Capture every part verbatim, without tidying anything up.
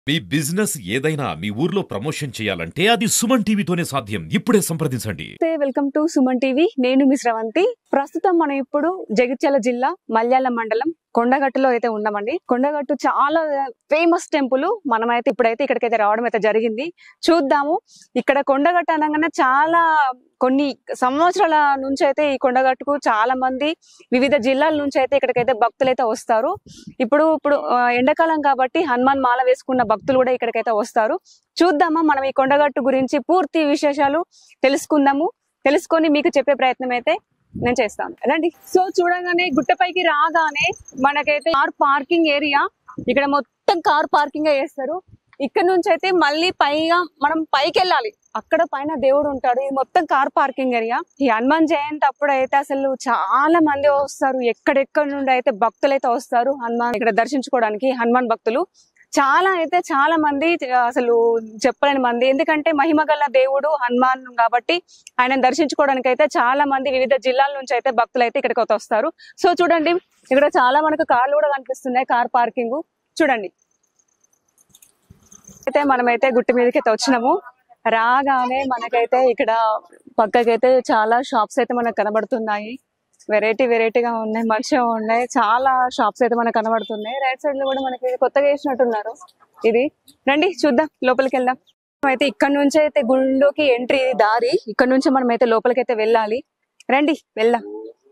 మీ business ఏదైనా మీ ఊర్లో promotion చేయాలంటే అది సుమన్ టీవీతోనే సాధ్యం. ఇప్పుడే సంప్రదించండి. Welcome to Suman TV. నేను మీ శ్రవంతి. ప్రస్తుతం మనం ఇప్పుడు జగిత్యాల జిల్లా మల్యాల మండలం కొండగట్టులో అయితే ఉన్నామండి. కొండగట్టు చాలా ఫేమస్ టెంపుల్. మనమైతే ఇప్పుడైతే ఇక్కడికైతే రావడం అయితే జరిగింది. చూద్దాము. ఇక్కడ కొండగట్టు అనగానే చాలా కొన్ని సంవత్సరాల నుంచి అయితే ఈ కొండగట్టుకు చాలా మంది వివిధ జిల్లాల నుంచి అయితే ఇక్కడికైతే భక్తులు అయితే వస్తారు. ఇప్పుడు ఇప్పుడు ఎండాకాలం కాబట్టి హనుమాన్ మాల వేసుకున్న భక్తులు కూడా ఇక్కడికైతే వస్తారు. చూద్దామా మనం ఈ కొండగట్టు గురించి పూర్తి విశేషాలు తెలుసుకుందాము. తెలుసుకొని మీకు చెప్పే ప్రయత్నం అయితే నేను చేస్తాను. రండి. సో చూడగానే గుట్టపైకి రాగానే మనకైతే కార్ పార్కింగ్ ఏరియా. ఇక్కడ మొత్తం కార్ పార్కింగ్ చేస్తారు. ఇక్కడ నుంచి అయితే మళ్ళీ పైగా మనం పైకి వెళ్ళాలి. అక్కడ పైన దేవుడు ఉంటాడు. ఇది మొత్తం కార్ పార్కింగ్ ఏరియా. ఈ హనుమాన్ జయంతి అప్పుడు అయితే అసలు చాలా మంది వస్తారు. ఎక్కడెక్కడ నుండి అయితే భక్తులు అయితే వస్తారు హనుమాన్ ఇక్కడ దర్శించుకోవడానికి. హనుమాన్ భక్తులు చాలా అయితే చాలా మంది, అసలు చెప్పలేని మంది. ఎందుకంటే మహిమ గల దేవుడు హనుమాన్ కాబట్టి ఆయన దర్శించుకోవడానికి అయితే చాలా మంది వివిధ జిల్లాల నుంచి అయితే భక్తులు అయితే ఇక్కడికి వస్తారు. సో చూడండి, ఇక్కడ చాలా మనకు కార్లు కూడా కనిపిస్తున్నాయి. కార్ పార్కింగ్ చూడండి. అయితే మనమైతే గుట్ట మీదకి అయితే వచ్చినాము. రాగానే మనకైతే ఇక్కడ పక్కకైతే చాలా షాప్స్ అయితే మనకు కనబడుతున్నాయి. వెరైటీ వెరైటీగా ఉన్నాయి, మంచిగా ఉన్నాయి. చాలా షాప్స్ అయితే మనకు కనబడుతున్నాయి. రైట్ సైడ్ లో కూడా మనకి కొత్తగా వేసినట్టున్నారు. ఇది రండి చూద్దాం, లోపలికి వెళ్దాం. అయితే ఇక్కడ నుంచి అయితే గుళ్ళోకి ఎంట్రీ దారి. ఇక్కడ నుంచి మనం అయితే లోపలికి అయితే వెళ్ళాలి. రండి వెళ్దాం.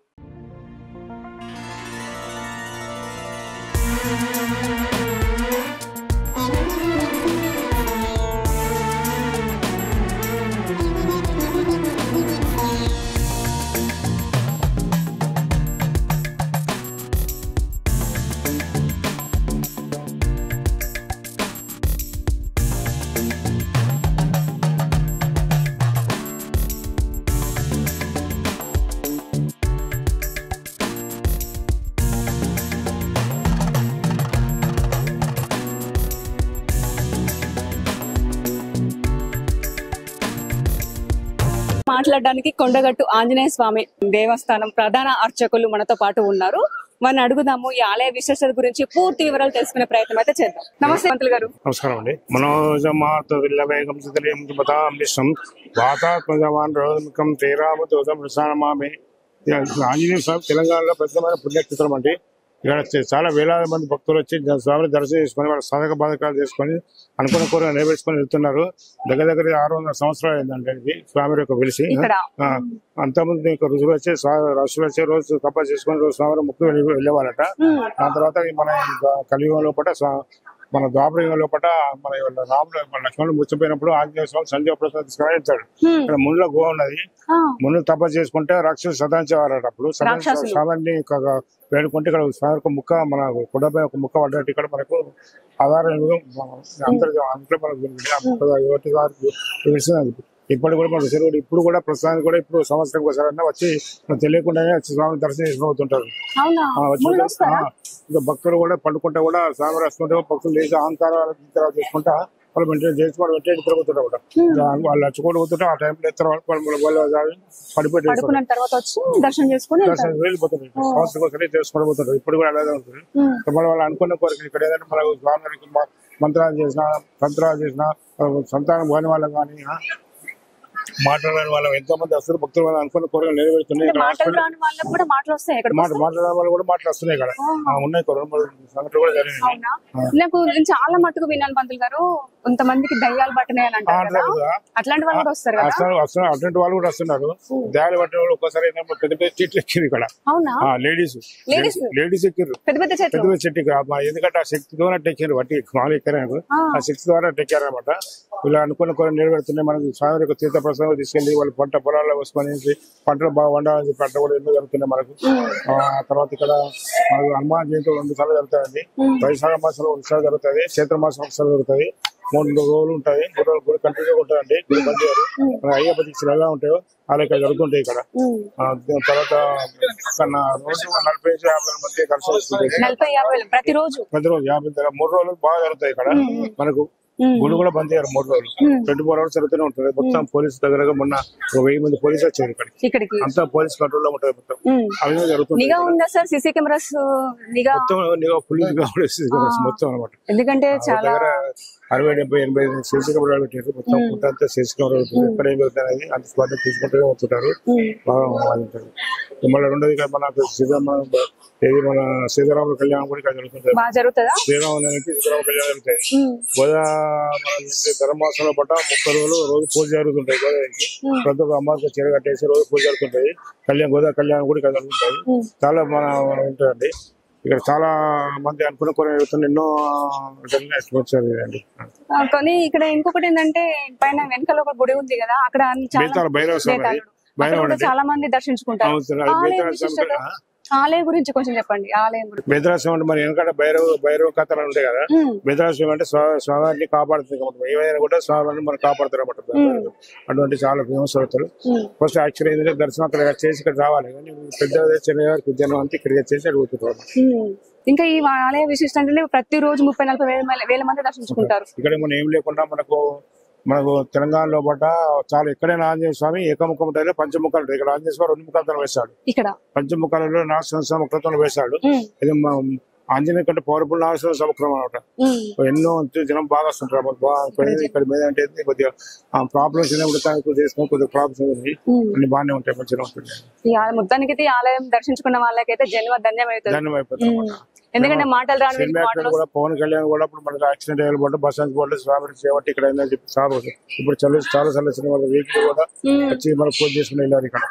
మాట్లాడడానికి కొండగట్టు ఆంజనేయ స్వామి దేవస్థానం ప్రధాన అర్చకులు మనతో పాటు ఉన్నారు. మనం అడుగుదాము ఈ ఆలయ విశేషత గురించి పూర్తి వివరాలు తెలుసుకునే ప్రయత్నం అయితే చేద్దాం. నమస్తే మంత్రులు గారు. నమస్కారం అండి. మనోజమాత విల్లవేగం సుతలేం బతాంబిషం వాతాత్మజమాన్ రోదముఖం శ్రీరామదూతం ప్రసానమామి. ఆంజనేయ స్వామి తెలంగాణలో ప్రసిద్ధమైన పుణ్యక్షేత్రం అండి. ఇక్కడ చాలా వేలాది మంది భక్తులు వచ్చి స్వామిని దర్శనం చేసుకుని వాళ్ళ సాధక బాధకాలు చేసుకుని అనుకున్న కోరిక నెరవేర్చుకొని వెళ్తున్నారు. దగ్గర దగ్గర ఆరు వందల సంవత్సరాలు అయిందంటే ఇది స్వామి యొక్క వెలిసి. అంతకుముందు రుజువులు వచ్చి ఋషులు వచ్చి రోజు తప్ప చేసుకుని రోజు స్వామి ముక్కు వెళ్ళేవాళ్ళట. దాని తర్వాత మన కలియుగంలో పట మన ద్వాపరయుగం లోపల మన రాముడు మన లక్ష్మణుడు ముచ్చిపోయినప్పుడు ఆంజనేయ స్వామి సంజీవ ప్రసాద్ తీసుకుని వెళ్తాడు. ఇక్కడ ముళ్ళ గో ఉన్నది. ముళ్ళు తపస్సు చేసుకుంటే రాక్షసు సదాంచేవారట. అప్పుడు స్వామిని వేడుకుంటే ఇక్కడ స్వామి ఒక ముక్క మన కొండపై ఒక ముక్క పడ్డట్టు ఇక్కడ మనకు ఆధారం అందరూ అంతా మనకు యువతి గారికి తెలిసింది. ఇప్పటి కూడా మన చెరువుడు ఇప్పుడు కూడా ప్రస్తుతానికి కూడా ఇప్పుడు సంవత్సరం ఒకసారి వచ్చి తెలియకుండానే వచ్చి స్వామి దర్శనం చేసుకుంటుంటారు. ఇంకా భక్తులు కూడా పండుకుంటా కూడా స్వామి వస్తుంటే భక్తులు లేచి అహంకారాలు చేసుకుంటా వాళ్ళు వెంటనే చేసి వాళ్ళు వెంటనే తిరుగుతుంటారు కూడా. వాళ్ళు నచ్చుకోవడం పోతుంటే ఆ టైంలో ఇతర పడిపోయి దర్శనం చేసుకుని వెళ్ళిపోతుంటారు. సంవత్సరం ఒకసారి చేసుకుని పోతుంటారు. ఇప్పుడు కూడా అలాగే ఉంటుంది. వాళ్ళు అనుకున్న కోరిక ఇక్కడ ఏదైనా మనకు స్వామి మంత్రాలు చేసినా తంత్రాలు చేసినా సంతానం కాని వాళ్ళం కానీ మాట్లాడని వాళ్ళం ఎంతో మంది వస్తారు. భక్తులు వాళ్ళు అనుకున్న కోరికలు నెరవేరుతున్నాయి. మాట్లాడని వాళ్ళు కూడా మాటలు వస్తున్నాయి ఇక్కడ ఉన్నాయి. సంఘటనలు కూడా జరిగినాయి. నాకు చాలా మట్టుకు విన్నాను పంతులు గారు, కొంతమందికి దయ్యాలు పట్టినాయి అట్లాంటి వాళ్ళు కూడా వస్తారు. అట్లాంటి వాళ్ళు కూడా వస్తున్నారు. దయ్యాలు పట్టిన వాళ్ళు ఒక్కసారి పెద్ద పెద్ద చెట్లు ఎక్కిరు ఇక్కడ. లేడీస్ లేడీస్ ఎక్కిరు పెద్ద పెద్ద చెట్టు ఇక్కడ. ఎందుకంటే ఆ శక్తి ద్వారా ఎక్కారు. వాటి మామూలు ఎక్కారు. ఆ శక్తి ద్వారా ఎక్కారు అనమాట. ఇలా అనుకున్న కొన్ని నెరవేరుతున్నాయి. మనకి స్వామి యొక్క తీర్థ ప్రసాదం తీసుకెళ్లి వాళ్ళు పంట పొలాల్లో వసుకొని పంటలు బాగా వండాలని పంట కూడా ఎన్నో జరుగుతున్నాయి మనకు. ఆ తర్వాత ఇక్కడ మనకు హనుమాన్ జయంతి రెండు సార్లు జరుగుతాయండి. వైశాఖ మాసంలో ఒకసారి జరుగుతుంది, చైత్ర మాసం ఒకసారి జరుగుతుంది. మూడు రోజులు ఉంటాయి. మూడు రోజులు గుడి కంటిన్యూ ఉంటుందండి. గుడి పనిచేయాలి. మన అయ్యప్ప దీక్షలు ఎలా ఉంటాయో అలా ఇక్కడ జరుగుతుంటాయి ఇక్కడ. తర్వాత రోజు నలభై యాభై మధ్య ఖర్చు వస్తుంది. ప్రతిరోజు ప్రతిరోజు యాభై మూడు రోజులు బాగా జరుగుతాయి ఇక్కడ మనకు. గుడి కూడా బంద్ చేయాలి మూడు రోజులు ట్వంటీ ఫోర్ అవర్స్ జరుగుతూనే ఉంటుంది మొత్తం పోలీస్ దగ్గర మొన్న ఒక వెయ్యి మంది పోలీసు వచ్చారు ఇక్కడికి ఇక్కడికి అంతా పోలీస్ కంట్రోల్ లో ఉంటుంది మొత్తం అవి జరుగుతుంది నిఘా ఉందా సార్ సీసీ కెమెరాస్ నిఘా మొత్తం నిఘా ఫుల్ నిఘా మొత్తం అనమాట ఎందుకంటే చాలా అరవై డెబ్బై ఎనభై సీసీ కెమెరాలు పెట్టారు మొత్తం ఫుడ్ అంతా సీసీ కెమెరా ఎక్కడ ఏమి అవుతుంది అంత స్పాట్ తీసుకుంటూనే వస్తుంటారు బాగా బాగుంటుంది మళ్ళీ రెండోది మన శ్రీరామ ఏది మన సీతారాముల కళ్యాణం కూడా ఇక్కడ జరుగుతుంది బాగా జరుగుతుందా శ్రీరాములకి సీతారామ కళ్యాణం జరుగుతాయి గోదా మన ధర్మాసంలో పట్ట ముప్పై రోజులు రోజు పూజ జరుగుతుంటాయి గోదావరికి ప్రతి ఒక్క అమ్మకి చీర కట్టేసి రోజు పూజ జరుగుతుంటాయి కళ్యాణ్ గోదా కళ్యాణం కూడా ఇక్కడ జరుగుతాయి చాలా మన ఉంటుందండి ఇక్కడ చాలా మంది అనుకున్న కొన్ని ఎన్నో వచ్చారు. కానీ ఇక్కడ ఇంకొకటి ఏంటంటే పైన వెనకాల ఒక గుడి ఉంది కదా అక్కడ భైరవ స్వామి భైరవ చాలా మంది దర్శించుకుంటారు. ఆలయం గురించి కొంచెం చెప్పండి. ఆలయం గురించి బెదరాశ్వం అంటే మరి ఎందుకంటే భైరవ భైరవ కథలు ఉంటాయి కదా బెదరాశ్వం అంటే స్వామిని కాపాడుతుంది ఏమైనా కూడా స్వామిని మనం కాపాడుతారు అన్నమాట. అటువంటి చాలా ఫేమస్ అవుతారు. ఫస్ట్ యాక్చువల్ ఏంటంటే దర్శనం అక్కడ చేసి ఇక్కడ రావాలి కానీ పెద్ద చిన్న జనం అంతా ఇక్కడికి చేసి అడుగుతున్నారు. ఇంకా ఈ ఆలయ విశిష్టం అంటే ప్రతి రోజు ముప్పై నలభై వేల మంది దర్శించుకుంటారు. ఇక్కడ మనం ఏం లేకుండా మనకు మనకు తెలంగాణలో పట్ట చాలా ఎక్కడైనా ఆంజనేయ స్వామి ఏకముఖం ఉంటాయి పంచముఖాలు ఉంటాయి. ఇక్కడ ఆంజనేయ స్వామి రెండు ముఖాలతో వేశాడు. ఇక్కడ పంచముఖాలలో నాగస్వామి ముఖంతో వేశాడు. ఇది ఆంజనేయ కంటే పవర్ఫుల్ నాగస్వామి సముఖం అనమాట. ఎన్నో జనం బాగా వస్తుంటారు. ఇక్కడ మీద అంటే కొద్దిగా ప్రాబ్లమ్స్ చేసుకుని కొద్దిగా ప్రాబ్లమ్స్ అన్ని బాగానే ఉంటాయి మంచిగా ఉంటుంది. మొత్తానికి అయితే ఆలయం దర్శించుకున్న వాళ్ళకైతే జన్మ ధన్యమైతుంది ధన్యమైపోతుంది. ఎందుకంటే మాటలు రాను కూడా పవన్ కళ్యాణ్ కూడా ఇప్పుడు మనకు యాక్సిడెంట్ అయ్యే బస్ బోర్డు స్వామి చేయబట్టి ఇక్కడ చెప్పి సార్ ఇప్పుడు చాలా చాలా చాలా సినిమా వీటికి కూడా వచ్చి మనం పూజ చేసుకుని వెళ్ళారు. ఇక్కడ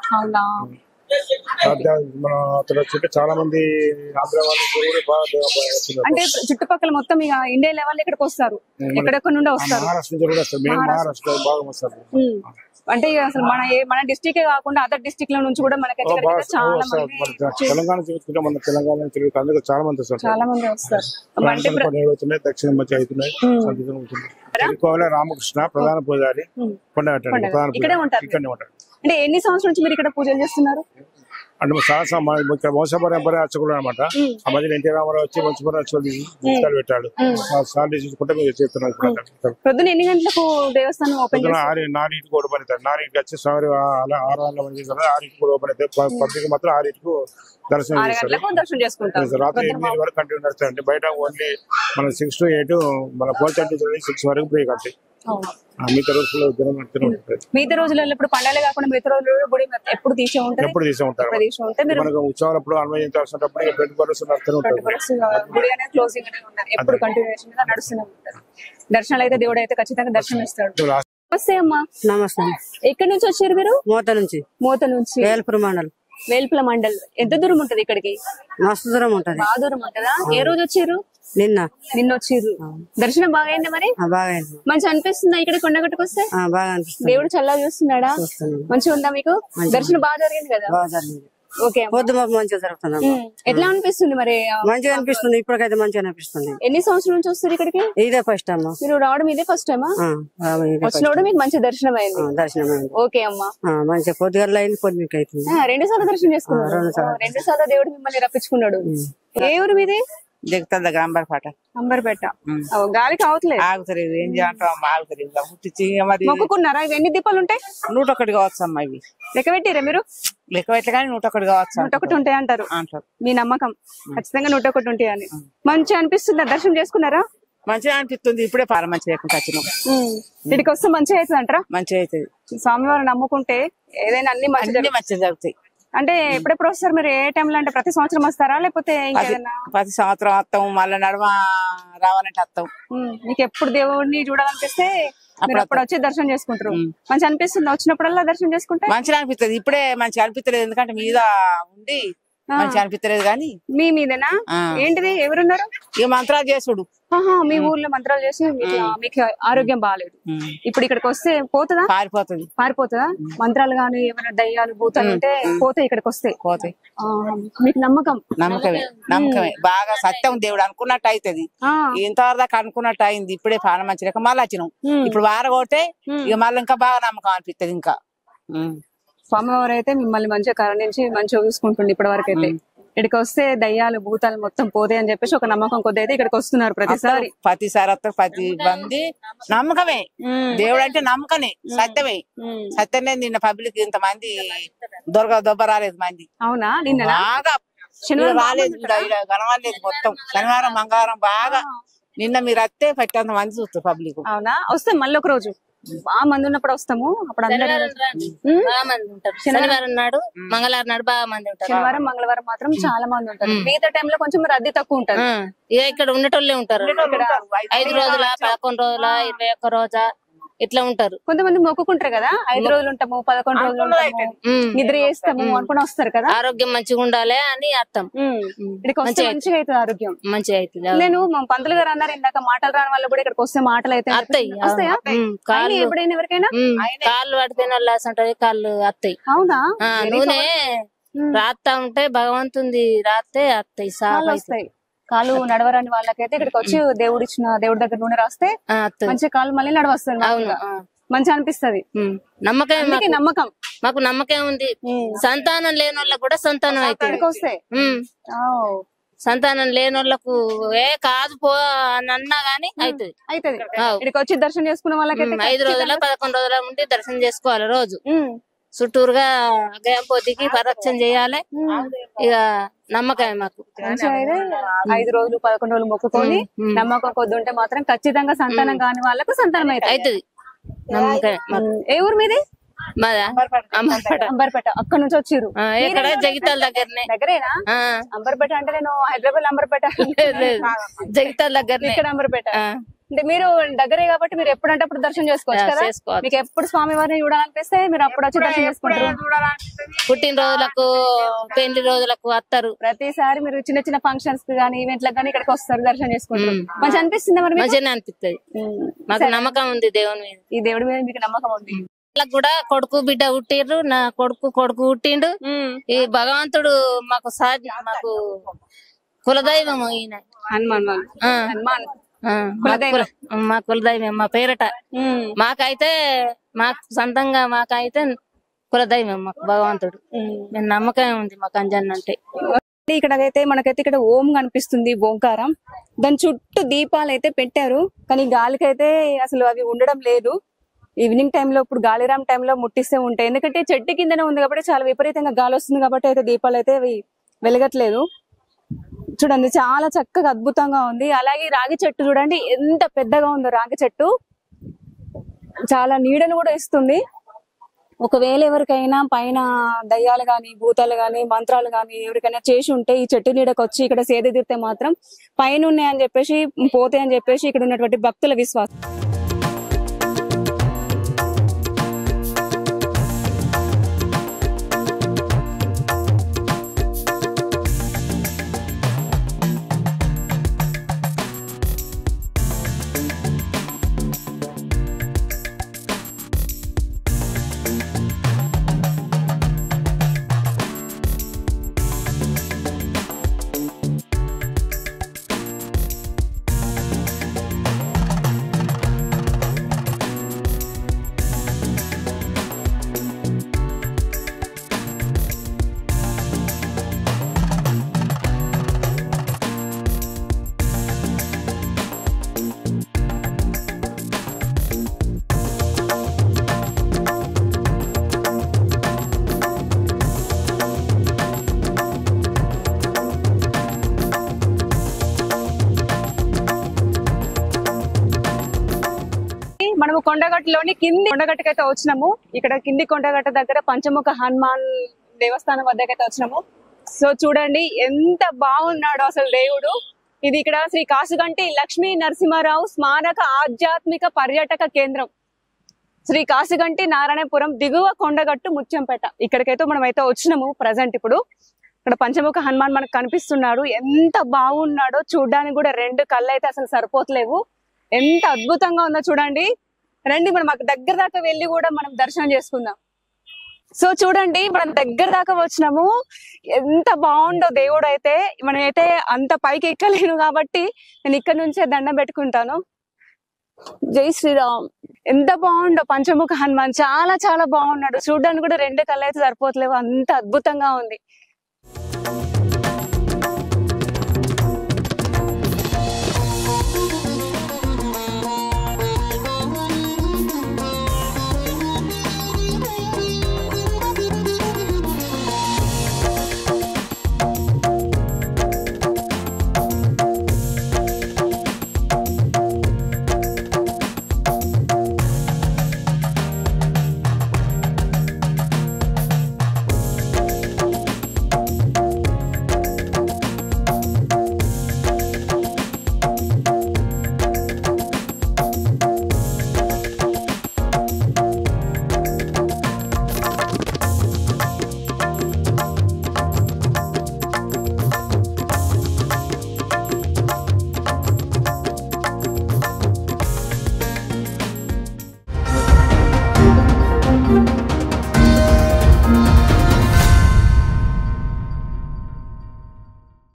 మన అతను వచ్చి చాలా మంది ఆంధ్ర వాళ్ళు అంటే చుట్టుపక్కల మొత్తం ఇక ఇండియా లెవెల్ ఇక్కడికి వస్తారు. ఎక్కడెక్కడ నుండి వస్తారు. మహారాష్ట్ర నుంచి కూడా వస్తారు. మెయిన్ మహారాష్ట్ర బాగా వస్తారు. అంటే అసలు మన మన డిస్ట్రిక్ట్ కాకుండా అదర్ డిస్ట్రిక్ట్ లో నుంచి కూడా మనకైతే చాలా తెలంగాణ చూసుకుంటే మన తెలంగాణ తెలుగు చాలా మంది వస్తారు. చాలా మంది వస్తారు. దక్షిణ మధ్య అవుతున్నాయి. రామకృష్ణ ప్రధాన పూజారి కొండగట్ట ప్రధాన ఇక్కడే ఉంటారు. అంటే ఎన్ని సంవత్సరాల నుంచి మీరు ఇక్కడ పూజలు చేస్తున్నారు? అంటే ఇక్కడ వంశపరంపర అర్చకుడు అనమాట. ఆ మధ్య ఎన్టీ రామారావు వచ్చి వంశపరం అర్చకులు పెట్టాడు. సార్ తీసుకుంటే మీరు చేస్తున్నారు. పొద్దున ఎన్ని గంటలకు దేవస్థానం ఓపెన్ నాలుగింటికి ఓపెన్ అవుతారు. నాలుగింటికి వచ్చి స్వామి ఆరు గంటల చేస్తారు. ఆరింటికి కూడా ఓపెన్ అవుతాయి. పబ్లిక్ మాత్రం ఆరింటికి దర్శనం దర్శనం చేసుకుంటారు. రాత్రి ఎనిమిది వరకు కంటిన్యూ నడుస్తాయండి. బయట ఓన్లీ మన సిక్స్ టు ఎయిట్ మన ఫోర్ థర్టీ సిక్స్ వరకు బ్రేక్ అవుతాయి. మిగతా రోజుల్లో మిగతా రోజులలో ఇప్పుడు పండుగలే కాకుండా మిగతా రోజుల్లో గుడి ఎప్పుడు తీసే ఉంటారు. ఎప్పుడు తీసే ఉంటారు. మనకు ఉత్సవాలప్పుడు అనుమతించాల్సినప్పుడు ట్వంటీ ఫోర్ అవర్స్ గుడి అనేది క్లోజింగ్ అనేది ఉంటారు. ఎప్పుడు కంటిన్యూషన్ గా నడుస్తూనే ఉంటారు. దర్శనాలు అయితే దేవుడు అయితే ఖచ్చితంగా దర్శనం ఇస్తాడు. నమస్తే అమ్మా. నమస్తే. ఎక్కడి నుంచి వచ్చారు మీరు? మోత నుంచి. మోత నుంచి వేల్పుర మండలం. వేల్పుల మండల్ ఎంత దూరం ఉంటది ఇక్కడికి? మస్తు దూరం ఉంటది. బాగా దూరం ఉంటదా? ఏ రోజు వచ్చారు? నిన్న. నిన్న వచ్చారు. దర్శనం బాగా అయిందా మరి? బాగా అయింది. మంచి అనిపిస్తుందా ఇక్కడ కొండగట్టుకు వస్తే? బాగా అనిపిస్తుంది. దేవుడు చల్లగా చూస్తున్నాడా? మంచిగా ఉందా మీకు? దర్శనం బాగా జరిగింది కదా? బాగా జరిగింది. ఓకే. పొద్దు మాకు మంచిగా జరుగుతుంది. ఎట్లా అనిపిస్తుంది మరి? మంచిగా అనిపిస్తుంది. ఇప్పటికైతే మంచిగా అనిపిస్తుంది. ఎన్ని సంవత్సరాల నుంచి వస్తారు ఇక్కడికి? ఇదే ఫస్ట్ అమ్మా. మీరు రావడం ఇదే ఫస్ట్ టైమా? వచ్చినప్పుడు మీకు మంచి దర్శనం అయింది. దర్శనం అయింది. ఓకే అమ్మా. మంచిగా పొద్దుగల అయింది. పొద్దు మీకు అవుతుంది. రెండు సార్లు దర్శనం చేసుకున్నారు. రెండు సార్లు దేవుడు మిమ్మల్ని రప్పించుకున్నాడు. ఏ ఊరు మీది? దిగుతుంది దగ్గర అంబర్పేట. అంబర్పేట. గాలికి ఆగుతలేదు. ఆగుతలేదు. ఏం చేయంటాం ఆగుతలేదు. ముట్టించి మరి మొక్కుకున్నారా? ఇవి ఎన్ని దీపాలు ఉంటాయి? నూట ఒకటి కావచ్చు అమ్మా. ఇవి లెక్క పెట్టిరా మీరు? లెక్క పెట్టలే కానీ నూట ఒకటి కావచ్చు. నూట ఒకటి ఉంటాయి అంటారు. మీ నమ్మకం ఖచ్చితంగా నూట ఒకటి ఉంటాయి అని. మంచి అనిపిస్తుందా? దర్శనం చేసుకున్నారా? మంచిగా అనిపిస్తుంది. ఇప్పుడే పాల మంచిగా వచ్చినాం. ఇక్కడికి వస్తే మంచిగా అవుతుంది అంటారా? మంచిగా అవుతుంది. స్వామివారు నమ్ముకుంటే ఏదైనా అన్ని మంచి మంచిగా జరుగుతాయి. అంటే ఎప్పుడెప్పుడు వస్తారు మీరు? ఏ టైంలో అంటే ప్రతి సంవత్సరం వస్తారా లేకపోతే ఇంకేదైనా? ప్రతి సంవత్సరం వస్తాం. మళ్ళీ నడమ రావాలంటే వస్తాం. మీకు ఎప్పుడు దేవుడిని చూడాలనిపిస్తే మీరు అప్పుడు వచ్చి దర్శనం చేసుకుంటారు. మంచి అనిపిస్తుంది వచ్చినప్పుడల్లా దర్శనం చేసుకుంటే? మంచిగా అనిపిస్తుంది. ఇప్పుడే మంచిగా అనిపించలేదు ఎందుకంటే మీద ఉండి మంచిగా అనిపించలేదు. కానీ మీ మీదేనా? ఏంటిది? ఎవరున్నారు? ఇక మంత్రాలు చేసుడు. మీ ఊర్లో మంత్రాలు చేసి మీకు ఆరోగ్యం బాగాలేదు. ఇప్పుడు ఇక్కడికి వస్తే పోతుందా? పారిపోతుంది. పారిపోతుందా? మంత్రాలు గానీ ఏమైనా దయ్యాలు భూతాలు ఉంటే పోతాయి ఇక్కడికి వస్తే? పోతాయి. మీకు నమ్మకం? నమ్మకమే. నమ్మకమే. బాగా సత్యం దేవుడు అనుకున్నట్టు అవుతుంది. ఇంతవరకు దాకా అనుకున్నట్టు అయింది. ఇప్పుడే పాన మంచి లేక మళ్ళీ వచ్చినాం. ఇప్పుడు వారగొట్టే ఇక మళ్ళీ ఇంకా బాగా నమ్మకం అనిపిస్తుంది. ఇంకా స్వామివారు అయితే మిమ్మల్ని మంచిగా కరుణించి మంచిగా చూసుకుంటుంది ఇప్పటి వరకు అయితే. ఇక్కడికి వస్తే దయ్యాలు భూతాలు మొత్తం పోతాయి అని చెప్పేసి ఒక నమ్మకం కొద్ది అయితే ఇక్కడికి వస్తున్నారు ప్రతిసారి. ప్రతిసారి వస్తారు, ప్రతి మంది నమ్మకమే. దేవుడు అంటే నమ్మకమే, సత్యమే. సత్యమే. నిన్న పబ్లిక్ ఇంత మంది దొరక దొబ్బ రాలేదు మంది. అవునా? నిన్న బాగా శనివారం రాలేదు, కనవాలేదు మొత్తం. శనివారం మంగళవారం బాగా. నిన్న మీరు వస్తే పట్టంత మంది చూస్తారు పబ్లిక్. అవునా? వస్తే మళ్ళీ ఒక రోజు బాగా మంది ఉన్నప్పుడు వస్తాము. అప్పుడు శనివారం నాడు మంగళవారం నాడు బాగా మంది ఉంటారు. శనివారం మంగళవారం మాత్రం చాలా మంది ఉంటారు. మిగతా టైంలో కొంచెం రద్దీ తక్కువ ఉంటారు. ఇక ఇక్కడ ఉండేటోళ్ళే ఉంటారు. ఐదు రోజుల పదకొండు రోజుల ఇరవై ఒక్క రోజా ఇట్లా ఉంటారు. కొంతమంది మొక్కుకుంటారు కదా, ఐదు రోజులు ఉంటాము, పదకొండు రోజులు ఉంటాము, నిద్ర చేస్తాము అనుకుని వస్తారు కదా. ఆరోగ్యం మంచిగా ఉండాలి అని అర్థం. ఇక్కడికి వస్తే మంచిగా అవుతుంది ఆరోగ్యం, మంచిగా అవుతుంది. నేను మా పంతులు గారు అన్నారు ఇందాక మాటలు రాని వాళ్ళు కూడా ఇక్కడికి వస్తే మాటలు అయితే వస్తాయా? కాళ్ళు ఎప్పుడైనా ఎవరికైనా కాళ్ళు పడిపోయిన వాళ్ళు ఉంటది, కాళ్ళు అత్తాయి. అవునా? నూనె రాస్తా ఉంటే భగవంతుంది రాస్తే అత్తాయి, సాలు వస్తాయి. కాలు నడవరాని వాళ్ళకైతే ఇక్కడికి వచ్చి దేవుడు ఇచ్చిన దేవుడి దగ్గర నూనె రాస్తే మంచి కాలు మళ్ళీ నడవస్తుంది. మంచిగా అనిపిస్తది. నమ్మకం నమ్మకం మాకు నమ్మకం ఉంది. సంతానం లేని వాళ్ళకు కూడా సంతానం అయితే వస్తాయి. సంతానం లేని వాళ్ళకు ఏ కాదు పో అని అన్నా గానీ అవుతుంది అవుతుంది. ఇక్కడికి వచ్చి దర్శనం చేసుకున్న వాళ్ళకైతే ఐదు రోజుల పదకొండు రోజుల ఉండి దర్శనం చేసుకోవాలి. రోజు చుట్టూరుగా గంపోతికి పరిరక్షణ చేయాలి. ఇక నమ్మకమే మాకు. ఐదు రోజులు పదకొండు రోజులు మొక్కుకొని నమ్మకం కొద్ది ఉంటే మాత్రం ఖచ్చితంగా సంతానం కాని వాళ్ళకు సంతానం అయితే అవుతుంది. నమ్మకమే. ఏ ఊరు మీది? మాదా అంబర్పేట. అంబర్పేట. అక్కడ నుంచి వచ్చిర్రు? ఇక్కడ జగిత్యాల దగ్గరనే. దగ్గరేనా? అంబర్పేట అంటే నేను హైదరాబాద్ అంబర్పేట. జగిత్యాల దగ్గర ఇక్కడ అంబర్పేట. అంటే మీరు దగ్గరే కాబట్టి మీరు ఎప్పుడంటే అప్పుడు దర్శనం చేసుకోవచ్చు కదా. మీకు ఎప్పుడు స్వామి వారిని చూడాలనిపిస్తే మీరు అప్పుడు వచ్చి దర్శనం చేసుకుంటారు. పుట్టినరోజులకు పెళ్లి రోజులకు వస్తారు. ప్రతిసారి మీరు చిన్న చిన్న ఫంక్షన్స్ కి కానీ ఈవెంట్లకు కానీ ఇక్కడికి వస్తారు, దర్శనం చేసుకుంటారు. మంచిగా అనిపిస్తుంది. మరి మంచిగా అనిపిస్తుంది. మాకు నమ్మకం ఉంది దేవుని మీద. ఈ దేవుడి మీద మీకు నమ్మకం ఉంది. వాళ్ళకి కూడా కొడుకు బిడ్డ పుట్టిర్రు. నా కొడుకు కొడుకు పుట్టిండు. ఈ భగవంతుడు మాకు సాధ్యం, మాకు కులదైవం ఈయన హనుమాన్. హనుమాన్ మా కులదైవం మా పేరట. మాకైతే మాకు సొంతంగా మాకైతే కులదైవం మాకు భగవంతుడు. మేము నమ్మకం ఉంది మాకు అంజన్ అంటే. ఇక్కడైతే మనకైతే ఇక్కడ ఓం కనిపిస్తుంది, ఓంకారం. దాని చుట్టూ దీపాలు అయితే పెట్టారు, కానీ గాలికైతే అసలు అవి ఉండడం లేదు. ఈవినింగ్ టైంలో ఇప్పుడు గాలిరామ్ టైంలో ముట్టిస్తే ఉంటాయి, ఎందుకంటే చెట్టు కిందనే ఉంది కాబట్టి చాలా విపరీతంగా గాలి వస్తుంది కాబట్టి అయితే దీపాలు అయితే అవి వెలగట్లేదు. చూడండి చాలా చక్కగా అద్భుతంగా ఉంది. అలాగే రాగి చెట్టు చూడండి ఎంత పెద్దగా ఉందో. రాగి చెట్టు చాలా నీడను కూడా ఇస్తుంది. ఒకవేళ ఎవరికైనా పైన దయ్యాలు గాని భూతాలు గాని మంత్రాలు గాని ఎవరికైనా చేసి ఉంటే ఈ చెట్టు నీడకు వచ్చి ఇక్కడ సేద తీరితే మాత్రం పైన ఉన్నాయని చెప్పేసి పోతాయి అని చెప్పేసి ఇక్కడ ఉన్నటువంటి భక్తుల విశ్వాసం. మనము కొండగట్టులోని కింది కొండగట్టుకైతే వచ్చినాము. ఇక్కడ కింది కొండగట్ట దగ్గర పంచముఖ హనుమాన్ దేవస్థానం వద్దకైతే వచ్చినాము. సో చూడండి ఎంత బాగున్నాడు అసలు దేవుడు. ఇది ఇక్కడ శ్రీ కాసుగంటి లక్ష్మీ నరసింహారావు స్మారక ఆధ్యాత్మిక పర్యాటక కేంద్రం, శ్రీ కాసుగంటి నారాయణపురం దిగువ కొండగట్టు ముత్యంపేట. ఇక్కడికైతే మనం అయితే వచ్చినాము ప్రజెంట్. ఇప్పుడు ఇక్కడ పంచముఖ హనుమాన్ మనకు కనిపిస్తున్నాడు. ఎంత బాగున్నాడో చూడడానికి కూడా రెండు కళ్ళు అయితే అసలు సరిపోతలేవు. ఎంత అద్భుతంగా ఉందో చూడండి. రండి మనం మాకు దగ్గర దాకా వెళ్ళి కూడా మనం దర్శనం చేసుకుందాం. సో చూడండి మనం దగ్గర దాకా వచ్చినాము. ఎంత బాగుండో దేవుడు అయితే. మనం అయితే అంత పైకి ఎక్కలేను కాబట్టి నేను ఇక్కడ నుంచే దండం పెట్టుకుంటాను. జై శ్రీరామ్. ఎంత బాగుండో పంచముఖ హనుమాన్, చాలా చాలా బాగున్నాడు. చూడడానికి కూడా రెండు కళ్ళు అయితే సరిపోతలేవు, అంత అద్భుతంగా ఉంది.